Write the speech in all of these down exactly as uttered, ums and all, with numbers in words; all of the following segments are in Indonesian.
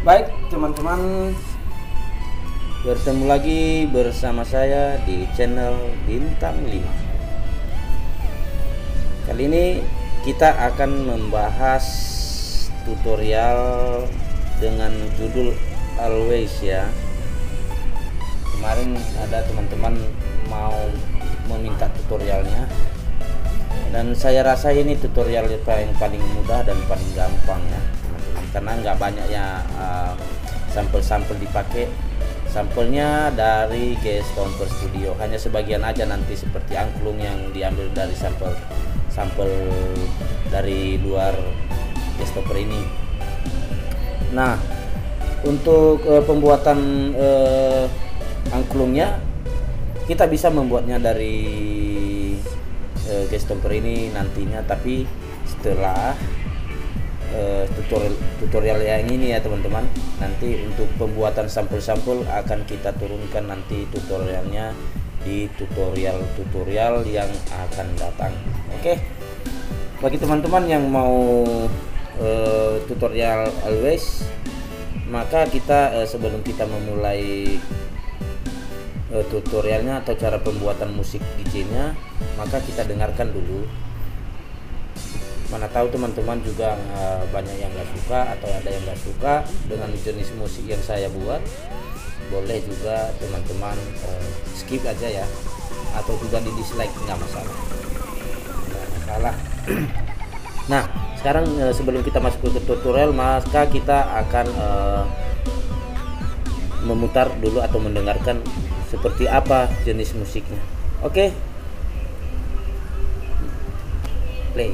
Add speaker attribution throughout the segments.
Speaker 1: Baik teman-teman, bertemu lagi bersama saya di channel Bintang lima. Kali ini kita akan membahas tutorial dengan judul Always ya. Kemarin ada teman-teman mau meminta tutorialnya, dan saya rasa ini tutorial yang paling mudah dan paling gampang ya teman-teman, karena nggak banyak ya uh, sampel-sampel dipakai. Sampelnya dari Gestomper Studio, hanya sebagian aja nanti seperti angklung yang diambil dari sampel sampel dari luar Gestomper ini. Nah, untuk uh, pembuatan uh, angklungnya kita bisa membuatnya dari uh, Gestomper ini nantinya, tapi setelah Uh, tutorial tutorial yang ini ya teman-teman. Nanti untuk pembuatan sampel-sampel akan kita turunkan nanti tutorialnya di tutorial-tutorial yang akan datang. Oke, bagi teman-teman yang mau uh, tutorial Always, maka kita uh, sebelum kita memulai uh, tutorialnya atau cara pembuatan musik D J-nya, maka kita dengarkan dulu. Mana tahu teman-teman juga uh, banyak yang nggak suka atau ada yang nggak suka dengan jenis musik yang saya buat. Boleh juga teman-teman uh, skip aja ya, atau juga di dislike, nggak masalah, nggak masalah. Nah, sekarang uh, sebelum kita masuk ke tutorial, maka kita akan uh, memutar dulu atau mendengarkan seperti apa jenis musiknya. Oke, play.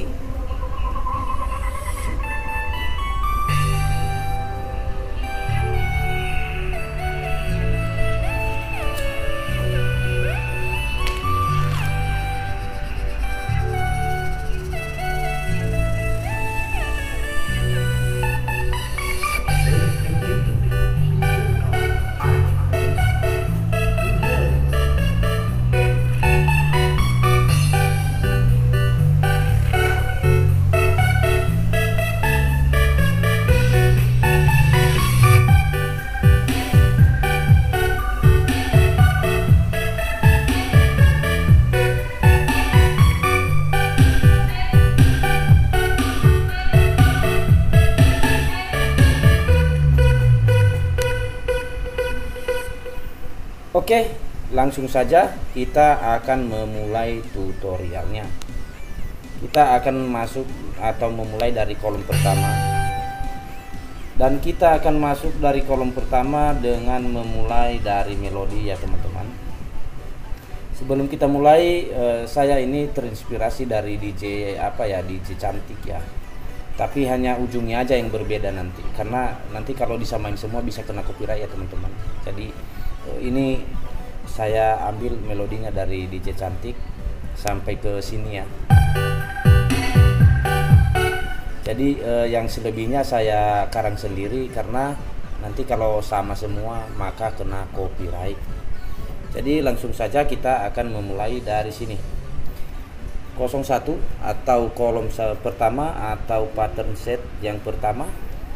Speaker 1: Oke, langsung saja kita akan memulai tutorialnya. Kita akan masuk atau memulai dari kolom pertama, dan kita akan masuk dari kolom pertama dengan memulai dari melodi ya teman-teman. Sebelum kita mulai, eh, saya ini terinspirasi dari D J apa ya, D J cantik ya, tapi hanya ujungnya aja yang berbeda nanti, karena nanti kalau disamain semua bisa kena copyright ya teman-teman. Jadi ini saya ambil melodinya dari D J cantik sampai ke sini ya. Jadi eh, yang selebihnya saya karang sendiri, karena nanti kalau sama semua maka kena copyright. Jadi langsung saja kita akan memulai dari sini, nol satu atau kolom pertama atau pattern set yang pertama.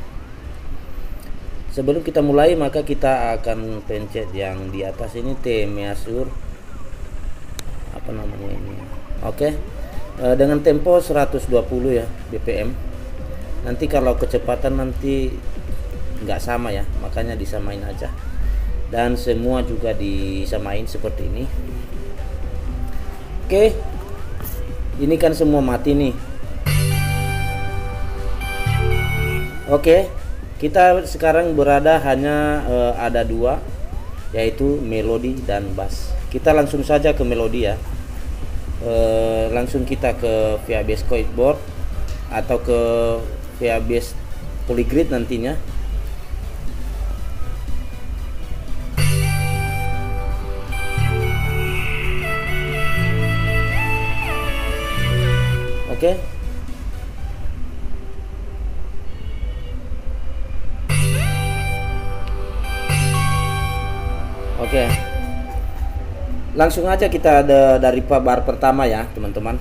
Speaker 1: Sebelum kita mulai, maka kita akan pencet yang di atas ini, T measure apa namanya ini. Oke, e, dengan tempo seratus dua puluh ya B P M. Nanti kalau kecepatan nanti nggak sama ya, makanya disamain aja. Dan semua juga disamain seperti ini. Oke, ini kan semua mati nih. Oke, kita sekarang berada hanya uh, ada dua, yaitu melodi dan bass. Kita langsung saja ke melodi ya. Uh, langsung kita ke V A Bass Chordboard atau ke V A Bass Polygrid nantinya. Oke. Okay. Oke, langsung aja kita ada dari bar pertama ya teman-teman.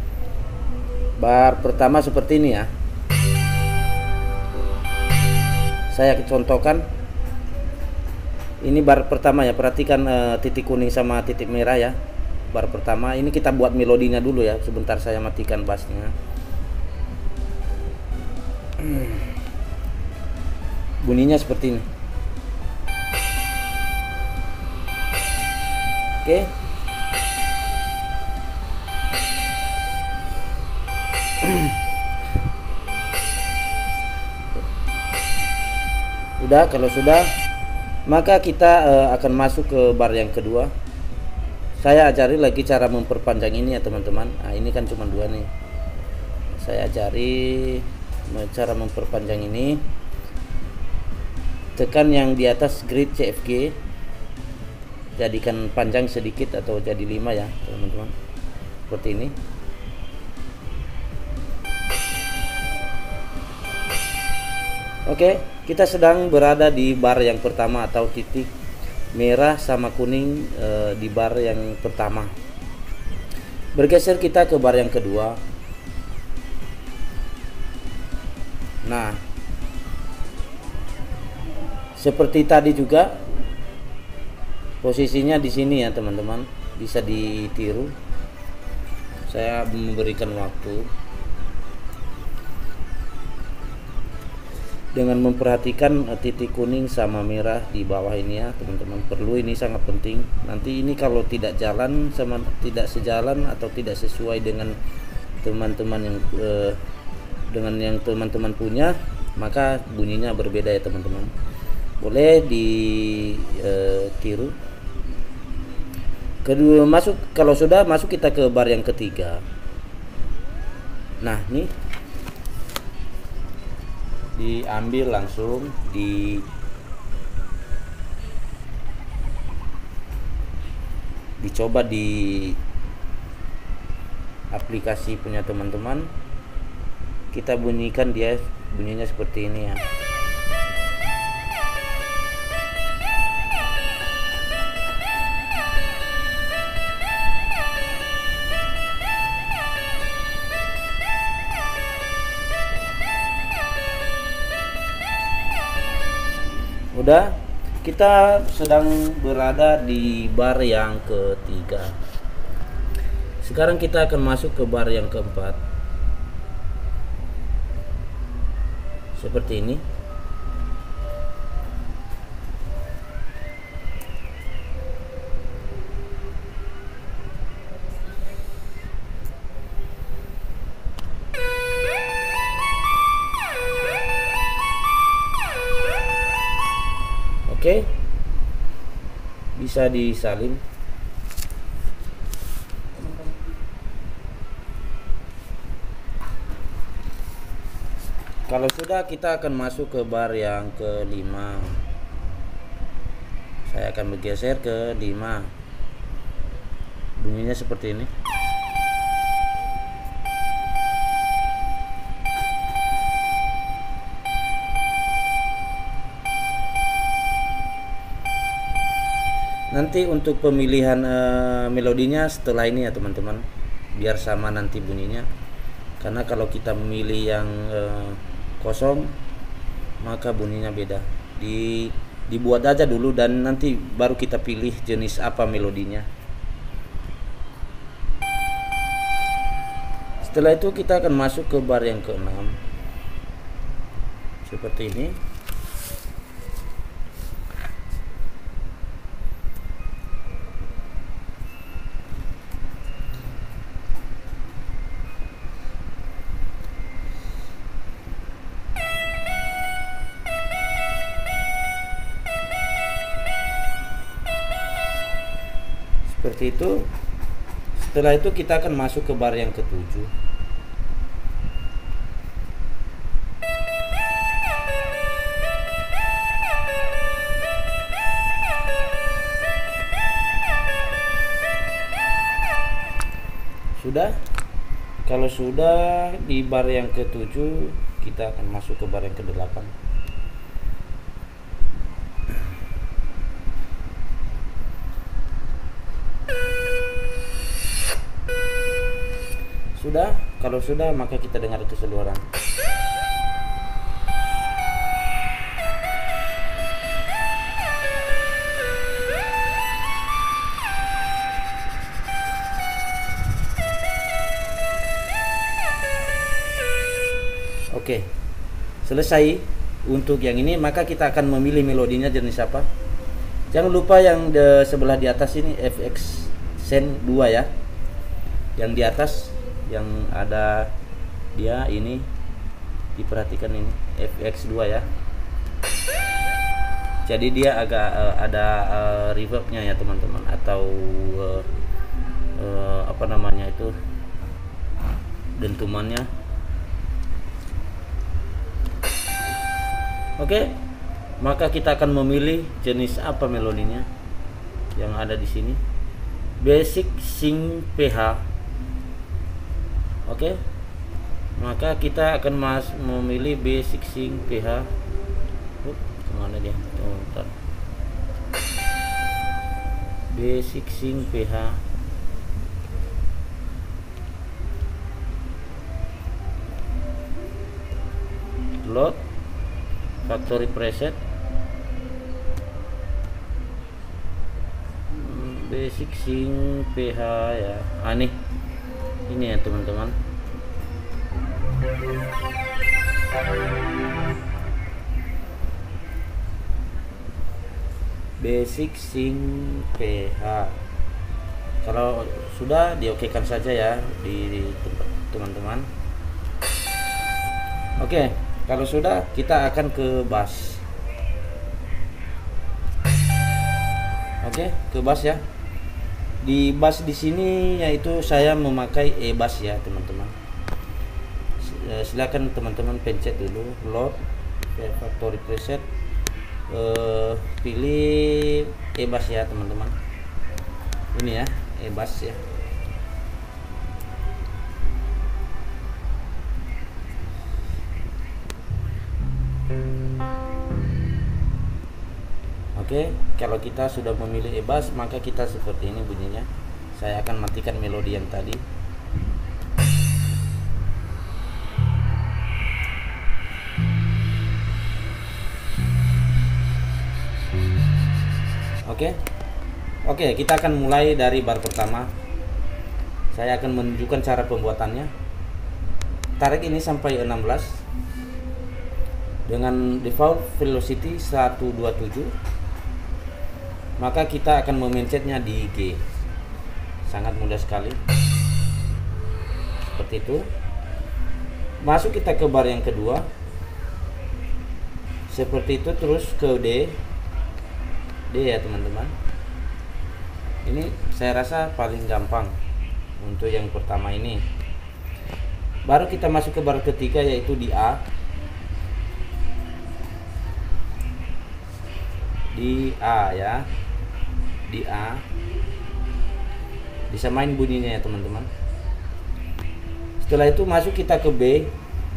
Speaker 1: Bar pertama seperti ini ya. Saya contohkan. Ini bar pertama ya, perhatikan uh, titik kuning sama titik merah ya. Bar pertama ini kita buat melodinya dulu ya. Sebentar saya matikan bassnya. Bunyinya seperti ini. Oke. Udah, kalau sudah maka kita uh, akan masuk ke bar yang kedua. Saya ajari lagi cara memperpanjang ini ya teman-teman. Nah, ini kan cuma dua nih. Saya ajari cara memperpanjang ini. Tekan yang di atas grid C F G. Jadikan panjang sedikit atau jadi lima ya teman-teman. Seperti ini. Oke, kita sedang berada di bar yang pertama atau titik merah sama kuning e, di bar yang pertama. Bergeser kita ke bar yang kedua. Nah, seperti tadi juga posisinya di sini ya teman-teman, bisa ditiru. Saya memberikan waktu dengan memperhatikan titik kuning sama merah di bawah ini ya teman-teman. Perlu, ini sangat penting. Nanti ini kalau tidak jalan sama tidak sejalan atau tidak sesuai dengan teman-teman yang eh, dengan yang teman-teman punya, maka bunyinya berbeda ya teman-teman. Boleh ditiru. Eh, Kedua masuk, kalau sudah masuk kita ke bar yang ketiga. Nah, nih diambil langsung di dicoba di aplikasi punya teman-teman, kita bunyikan, dia bunyinya seperti ini ya. Udah, kita sedang berada di bar yang ketiga. Sekarang kita akan masuk ke bar yang keempat. Seperti ini. Oke, bisa disalin. Kalau sudah, kita akan masuk ke bar yang kelima. Saya akan bergeser ke lima. Bunyinya seperti ini. Nanti untuk pemilihan uh, melodinya setelah ini ya teman-teman, biar sama nanti bunyinya. Karena kalau kita memilih yang uh, kosong, maka bunyinya beda. Di, dibuat aja dulu dan nanti baru kita pilih jenis apa melodinya. Setelah itu kita akan masuk ke bar yang keenam. Seperti ini. Seperti itu. Setelah itu kita akan masuk ke bar yang ketujuh. Sudah? Kalau sudah di bar yang ketujuh, kita akan masuk ke bar yang kedelapan. Sudah? Kalau sudah, maka kita dengar keseluruhan. selesai untuk yang ini, maka kita akan memilih melodinya jenis apa. Jangan lupa yang di sebelah di atas ini F X Send dua ya, yang di atas yang ada dia ini, diperhatikan ini F X dua ya. Jadi dia agak uh, ada uh, reverbnya ya teman-teman, atau uh, uh, apa namanya itu, dentumannya. Oke, maka kita akan memilih jenis apa melodinya yang ada di sini. Basic Sync P H. Oke, maka kita akan mas memilih Basic Sync P H. Up, kemana dia? Oh, bentar. Basic Sync P H. Load factory preset, Basic Sync P H ya. Ah nih, ini ya teman-teman. Basic Sync P H. Kalau sudah, diokekan saja ya di tempat teman-teman. Oke, kalau sudah, kita akan ke bass. Oke, ke bass ya. Di bass di sini yaitu saya memakai E bass ya teman-teman. Silakan teman-teman pencet dulu load factory preset, uh, pilih E bass ya teman-teman. Ini ya E bass ya. Oke, kalau kita sudah memilih E bass, maka kita seperti ini bunyinya. Saya akan matikan melodi yang tadi. Oke. Oke, kita akan mulai dari bar pertama. Saya akan menunjukkan cara pembuatannya. Tarik ini sampai enam belas dengan default velocity seratus dua puluh tujuh. Maka kita akan memencetnya di G. Sangat mudah sekali. Seperti itu. Masuk kita ke bar yang kedua. Seperti itu, terus ke D. D ya teman-teman. Ini saya rasa paling gampang untuk yang pertama ini. Baru kita masuk ke bar ketiga, yaitu di A. Di A ya. Di A. Bisa main bunyinya ya teman-teman. Setelah itu masuk kita ke B.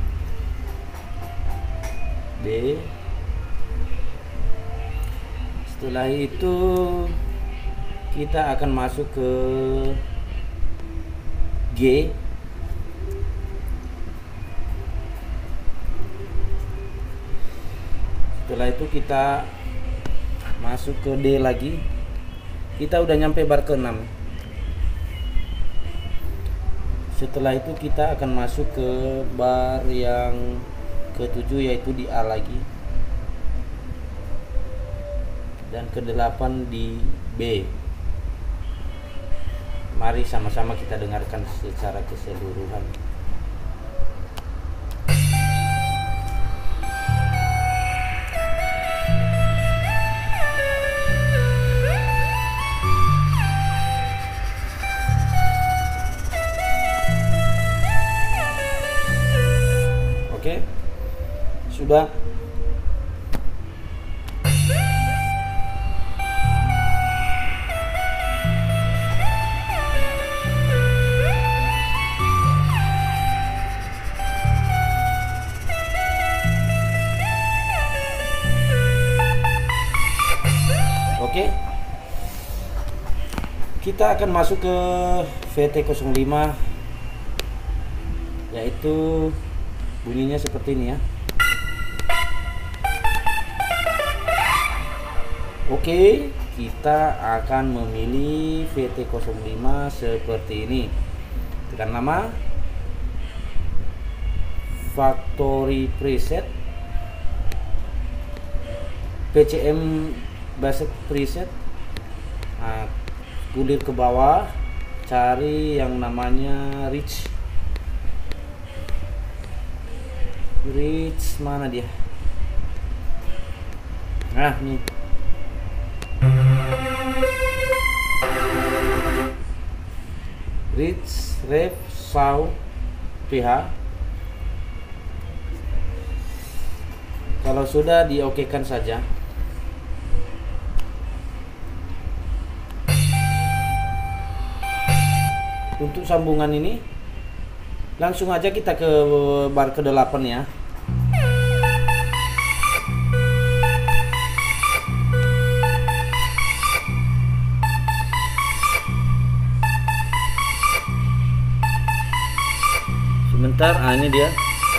Speaker 1: B. Setelah itu kita akan masuk ke G. Setelah itu kita masuk ke D lagi. Kita udah nyampe bar ke enam. Setelah itu kita akan masuk ke bar yang ketujuh, yaitu di A lagi, dan ke delapan di B. Mari sama-sama kita dengarkan secara keseluruhan. Oke, sudah. Oke, kita akan masuk ke V T nol lima, yaitu bunyinya seperti ini ya. Oke, kita akan memilih V T nol lima seperti ini. Tekan nama, factory preset, P C M basic preset. Nah, kulir ke bawah, cari yang namanya reach. Reach mana dia? Nah, nih. Reach, ref, saw, ph. Kalau sudah diokekan saja. Untuk sambungan ini langsung aja kita ke bar ke delapan ya. Sebentar, ah ini dia.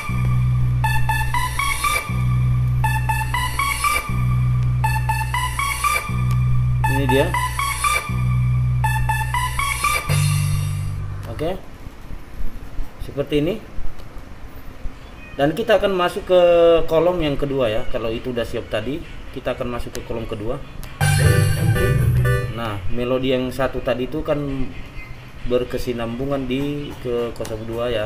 Speaker 1: Ini dia. Oke. Seperti ini. Dan kita akan masuk ke kolom yang kedua ya. Kalau itu udah siap tadi, kita akan masuk ke kolom kedua. Nah, melodi yang satu tadi itu kan berkesinambungan di ke nol dua ya.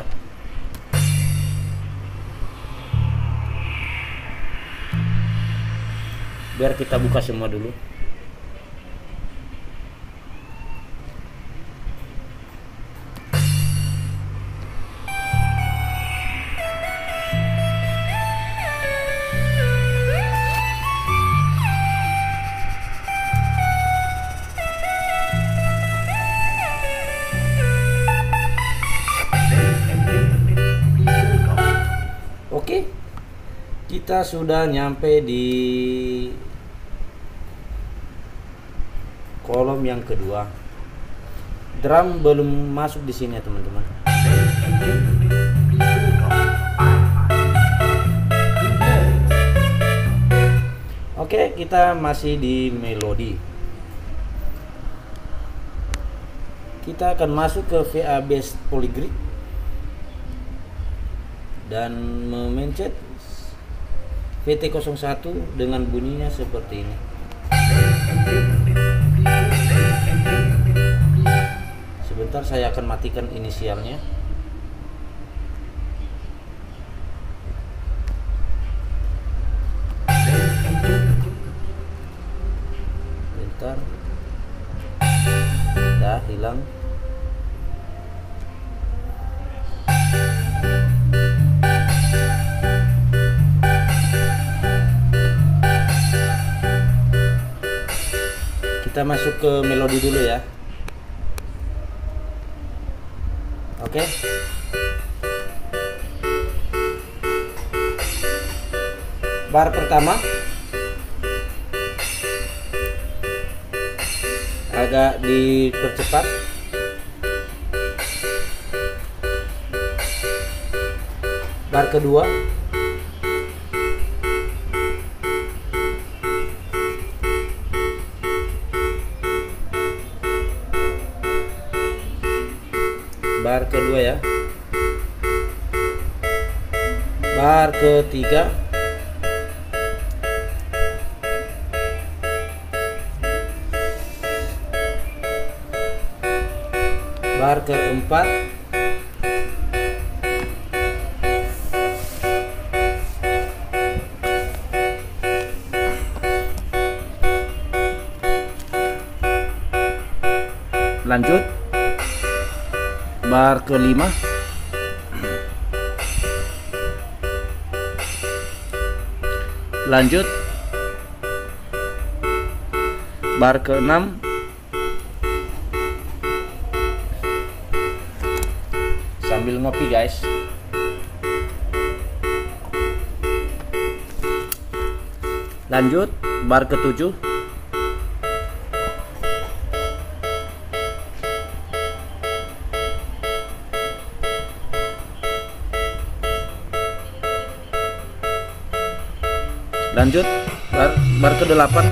Speaker 1: Biar kita buka semua dulu. Oke, kita sudah nyampe di kolom yang kedua. Drum belum masuk di sini ya teman-teman. Oke, kita masih di melodi. Kita akan masuk ke V A Bass Polygrid dan memencet V T nol satu dengan bunyinya seperti ini. Sebentar, saya akan matikan inisialnya. Bentar. Dah hilang. Kita masuk ke melodi dulu ya. Oke. Bar pertama agak dipercepat. Bar kedua bar kedua ya. Bar ketiga. Bar keempat. Lanjut bar kelima. Lanjut bar keenam. Sambil ngopi guys. Lanjut bar ketujuh. Lanjut bar, bar ke delapan.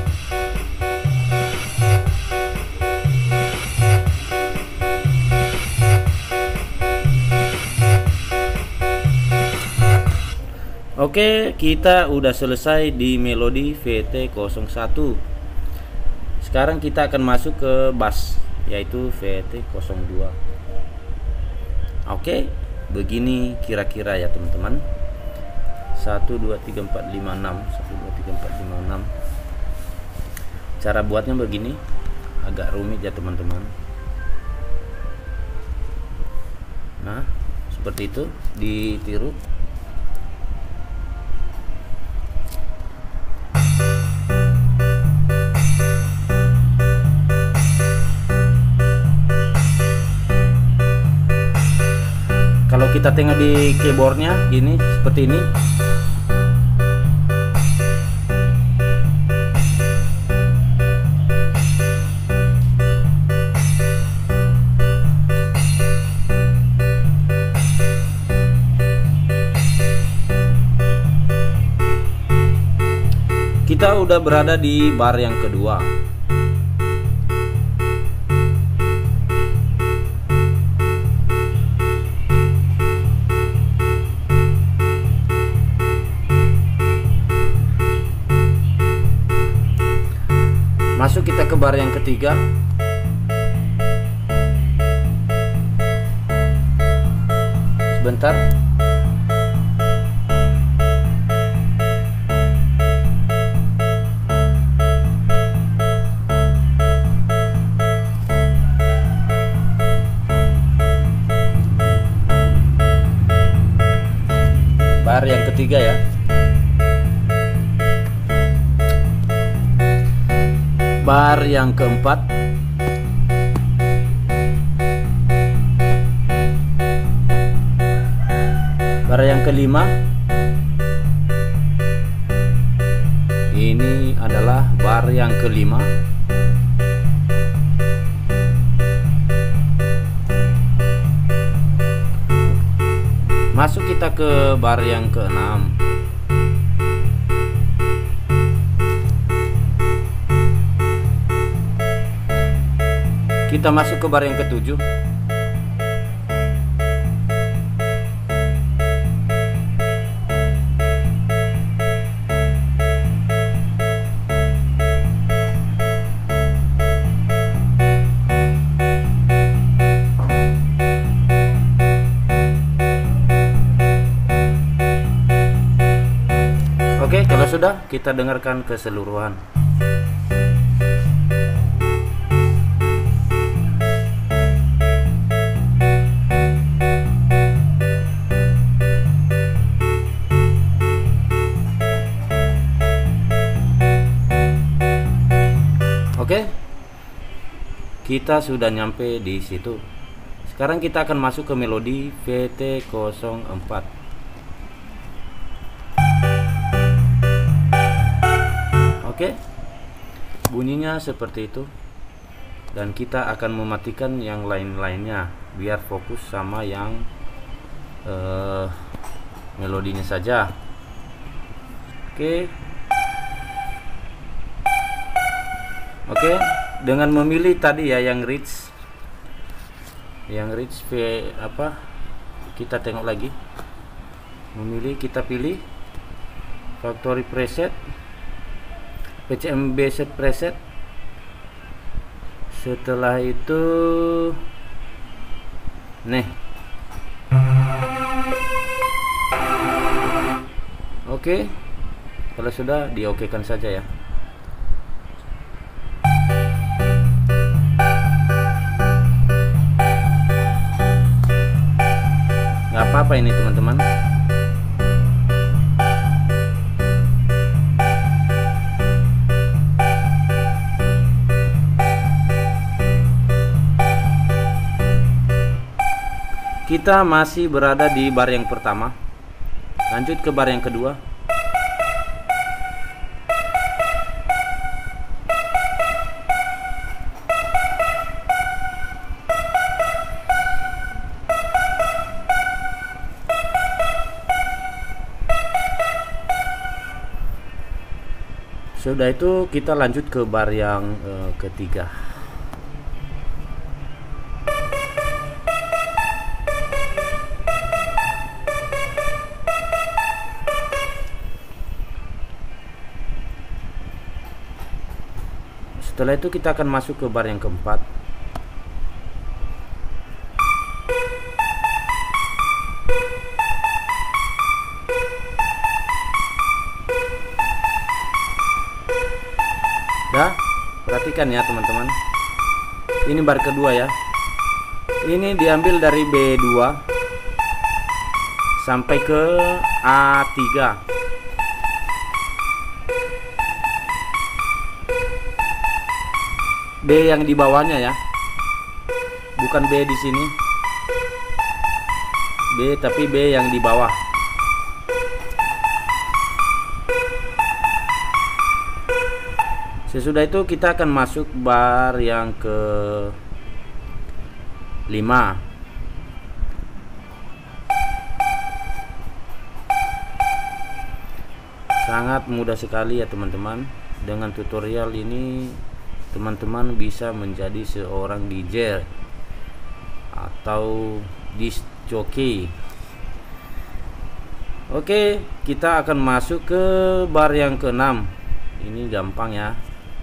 Speaker 1: Oke, kita udah selesai di melodi V T nol satu. Sekarang kita akan masuk ke bass, yaitu V T nol dua. Oke, begini kira-kira ya teman-teman. satu dua tiga empat lima enam, satu dua tiga empat lima enam. Cara buatnya begini, agak rumit ya teman-teman. Nah, seperti itu, ditiru. Kalau kita tengok di keyboardnya gini, seperti ini. Kita udah berada di bar yang kedua. Masuk kita ke bar yang ketiga. Sebentar. Bar yang ketiga ya. Bar yang keempat. Bar yang kelima. Ini adalah bar yang kelima. Masuk kita ke bar yang keenam. Kita masuk ke bar yang ketujuh. Oke, kalau sudah, kita dengarkan keseluruhan. Oke, kita sudah nyampe di situ. Sekarang kita akan masuk ke melodi V T nol empat. Oke, bunyinya seperti itu. Dan kita akan mematikan yang lain-lainnya biar fokus sama yang uh, melodinya saja. Oke. Oke, dengan memilih tadi ya yang rich, yang rich V apa? Kita tengok lagi. Memilih, kita pilih factory preset, P C M B set preset. Setelah itu, nih. Oke, kalau sudah diokekan saja ya. Apa ini teman-teman? Kita masih berada di bar yang pertama. Lanjut ke bar yang kedua. Sudah itu kita lanjut ke bar yang uh, ketiga. Setelah itu kita akan masuk ke bar yang keempat. Dah, perhatikan ya teman-teman. Ini bar kedua ya. Ini diambil dari B dua sampai ke A tiga. B yang di bawahnya ya, bukan B di sini. B tapi B yang di bawah. Sesudah itu kita akan masuk bar yang ke lima. Sangat mudah sekali ya teman-teman. Dengan tutorial ini teman-teman bisa menjadi seorang D J atau disc jockey. Oke, kita akan masuk ke bar yang keenam. Ini gampang ya.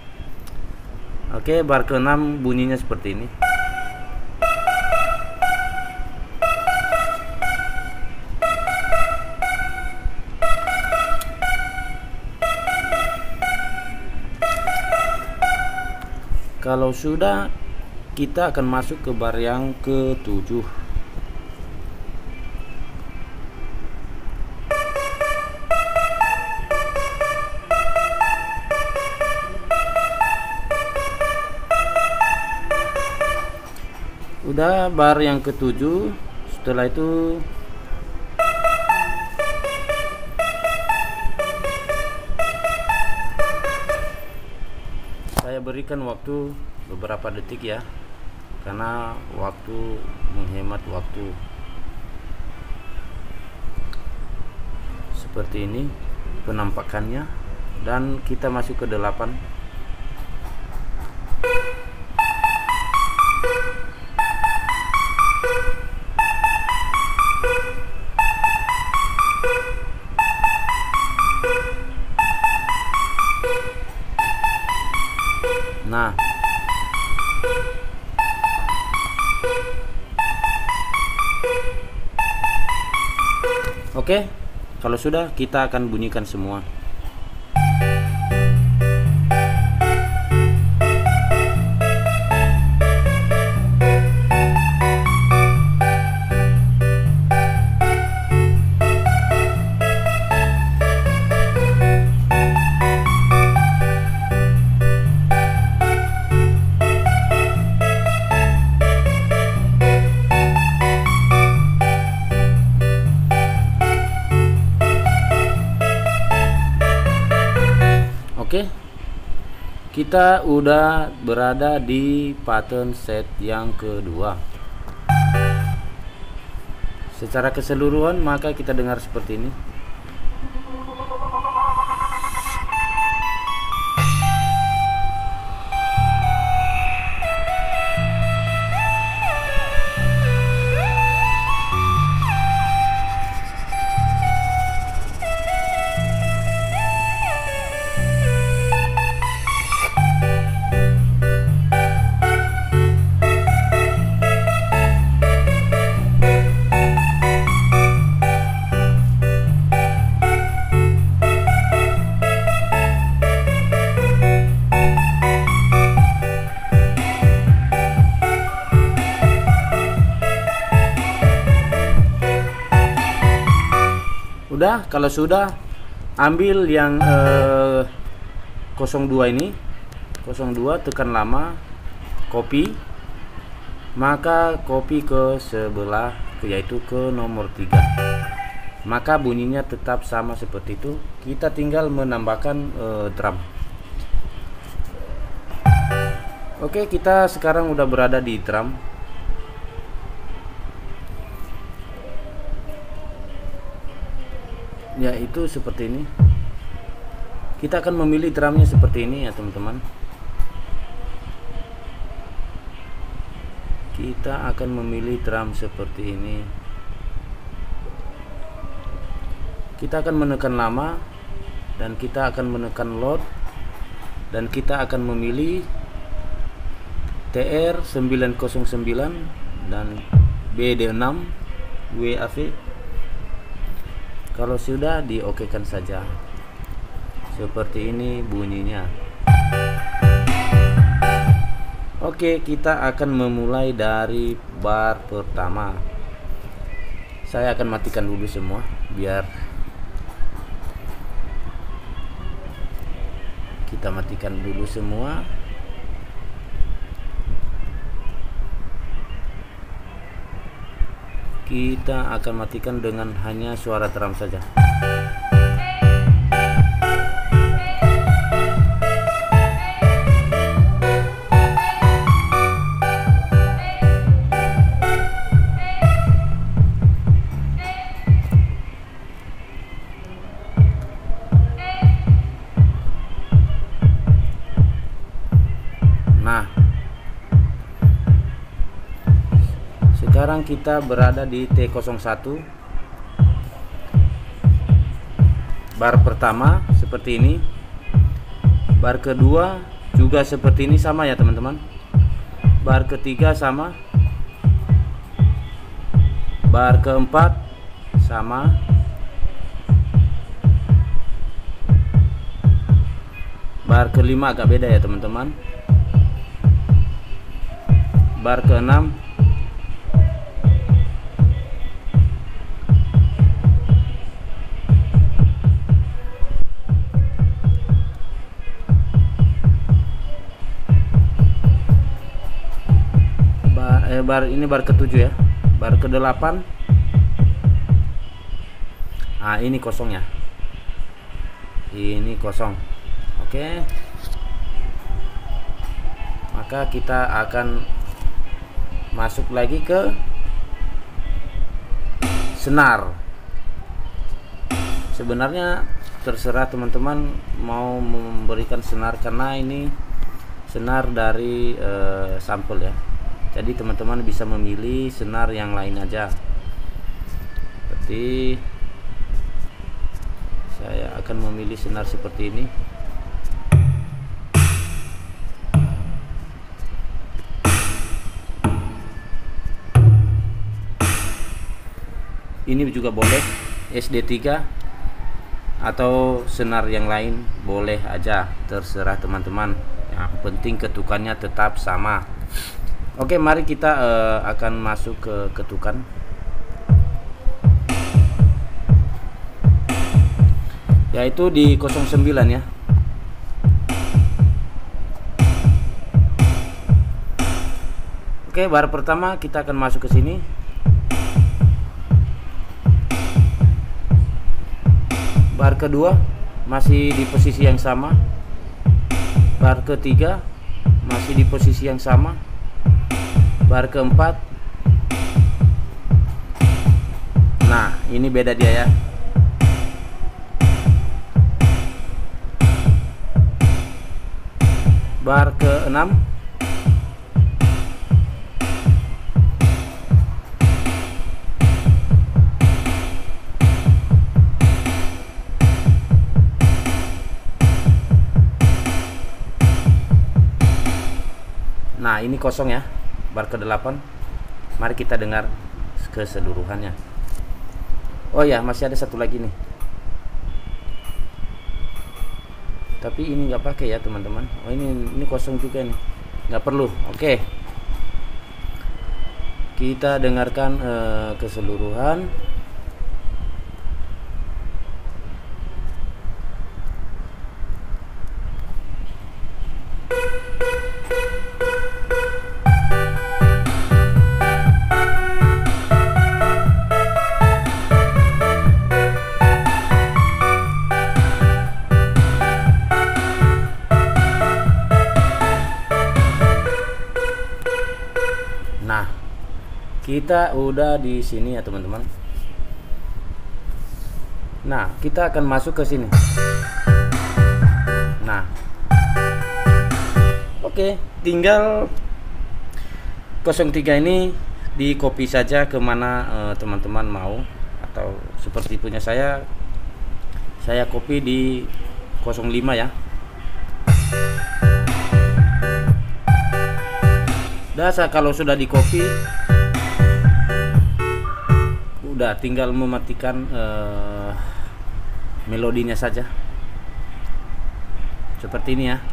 Speaker 1: Oke, bar keenam bunyinya seperti ini. Kalau sudah, kita akan masuk ke bar yang ketujuh. Udah bar yang ketujuh. Setelah itu saya berikan waktu beberapa detik ya, karena waktu menghemat waktu. Seperti ini penampakannya, dan kita masuk ke delapan. Nah, oke, kalau sudah kita akan bunyikan semua. Oke, kita udah berada di pattern set yang kedua. Secara keseluruhan maka kita dengar seperti ini. Udah, kalau sudah, ambil yang eh, nol dua ini, nol dua, tekan lama, copy, maka copy ke sebelah, yaitu ke nomor tiga. Maka bunyinya tetap sama seperti itu. Kita tinggal menambahkan eh, drum. Oke, kita sekarang udah berada di drum. Yaitu seperti ini. Kita akan memilih drumnya seperti ini ya teman-teman. Kita akan memilih drum seperti ini. Kita akan menekan lama, dan kita akan menekan load, dan kita akan memilih T R sembilan nol sembilan dan B D enam W A V. Kalau sudah, diokekan saja. Seperti ini bunyinya. Oke, kita akan memulai dari bar pertama. Saya akan matikan dulu semua biar kita matikan dulu semua. Kita akan matikan dengan hanya suara drum saja. Nah, sekarang kita berada di T nol satu. Bar pertama seperti ini. Bar kedua juga seperti ini, sama ya teman-teman. Bar ketiga sama. Bar keempat sama. Bar kelima agak beda ya teman-teman. Bar keenam. Bar, eh, bar ini bar ketujuh ya. Bar kedelapan. Ah, ini kosong ya. Ini kosong. Oke. Maka kita akan masuk lagi ke senar. Sebenarnya terserah teman-teman mau memberikan senar, karena ini senar dari eh, sampel ya. Jadi teman-teman bisa memilih senar yang lain aja. Seperti saya akan memilih senar seperti ini. Ini juga boleh S D tiga atau senar yang lain, boleh aja, terserah teman-teman. Yang penting ketukannya tetap sama. Oke, mari kita uh, akan masuk ke ketukan. Yaitu di nol sembilan ya. Oke, bar pertama kita akan masuk ke sini. Bar kedua masih di posisi yang sama. Bar ketiga masih di posisi yang sama. Bar keempat. Nah, ini beda dia ya. Bar keenam. Nah, ini kosong ya. Bar kedelapan. Mari kita dengar keseluruhannya. Oh ya, masih ada satu lagi nih. Tapi ini nggak pakai ya teman-teman. Oh, ini ini kosong juga nih. Nggak perlu. Oke. Kita dengarkan uh, keseluruhan. Nah, kita udah di sini ya teman-teman. Nah, kita akan masuk ke sini. Nah, oke, tinggal nol tiga ini di copy saja kemana eh, teman-teman mau, atau seperti punya saya, saya copy di nol lima ya. Udah, kalau sudah di copy, udah tinggal mematikan uh, melodinya saja seperti ini ya.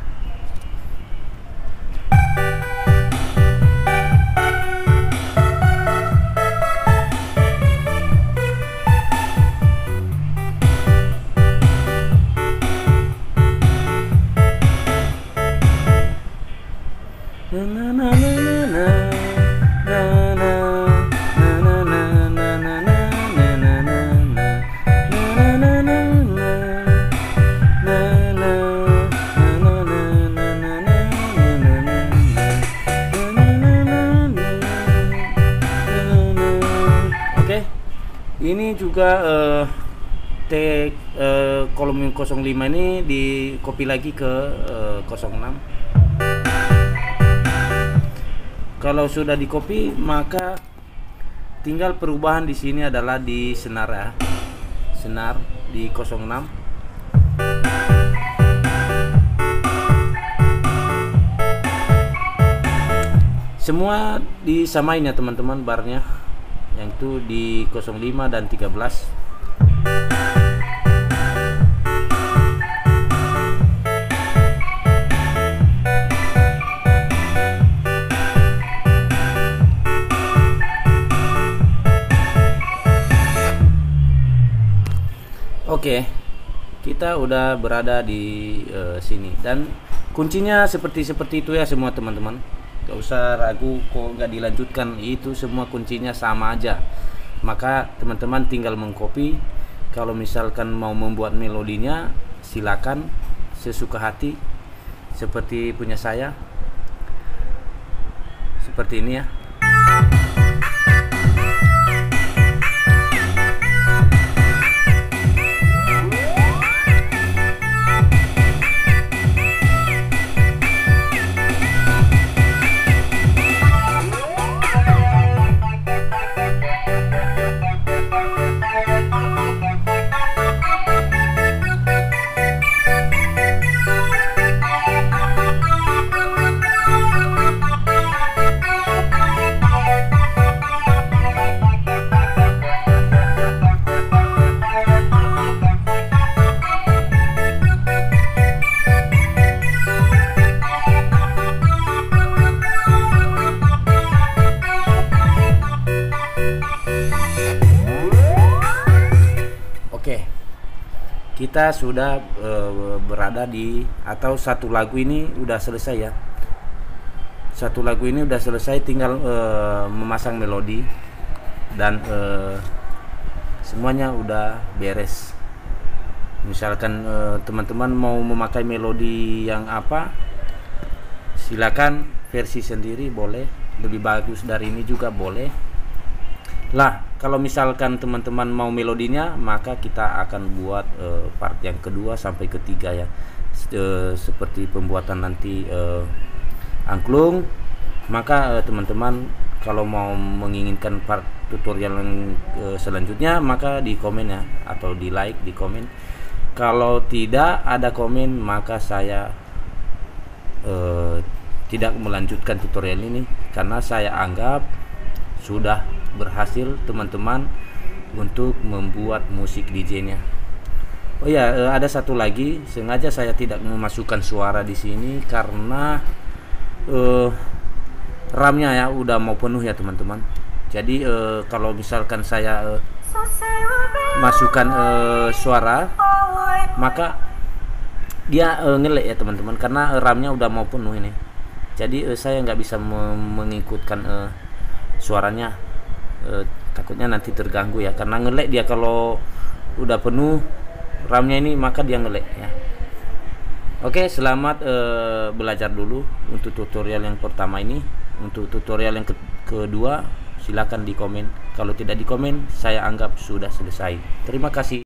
Speaker 1: Ini juga uh, T uh, kolom nol lima ini di copy lagi ke uh, nol enam. Kalau sudah di copy, maka tinggal perubahan di sini adalah di senar ya. Senar di nol enam. Semua disamain ya teman-teman barnya. Yang itu di nol lima dan tiga belas. Oke, kita udah berada di uh, sini dan kuncinya seperti seperti itu ya semua teman-teman. Gak usah ragu kok nggak dilanjutkan, itu semua kuncinya sama aja. Maka teman-teman tinggal mengcopy. Kalau misalkan mau membuat melodinya, silakan sesuka hati seperti punya saya, seperti ini ya. Kita sudah e, berada di atau satu lagu ini udah selesai ya. Satu lagu ini udah selesai, tinggal e, memasang melodi dan e, semuanya udah beres. Misalkan teman-teman mau memakai melodi yang apa, silakan versi sendiri boleh, lebih bagus dari ini juga boleh. Lah, kalau misalkan teman-teman mau melodinya, maka kita akan buat uh, part yang kedua sampai ketiga ya. Uh, seperti pembuatan nanti uh, angklung. Maka teman-teman uh, kalau mau menginginkan part tutorial yang uh, selanjutnya, maka di komen ya, atau di like, di komen. Kalau tidak ada komen, maka saya uh, tidak melanjutkan tutorial ini karena saya anggap sudah berhasil teman-teman untuk membuat musik D J-nya. Oh ya, ada satu lagi, sengaja saya tidak memasukkan suara di sini karena uh, RAM-nya ya udah mau penuh ya teman-teman. Jadi uh, kalau misalkan saya uh, masukkan uh, suara, maka dia uh, ngelek ya teman-teman karena uh, RAM-nya udah mau penuh ini. Jadi uh, saya nggak bisa mengikutkan uh, suaranya. E, takutnya nanti terganggu ya karena ngelek dia kalau udah penuh RAM-nya ini, maka dia ngelek ya. Oke, selamat e, belajar dulu untuk tutorial yang pertama ini. Untuk tutorial yang ke kedua silakan di komen. Kalau tidak di komen, saya anggap sudah selesai. Terima kasih.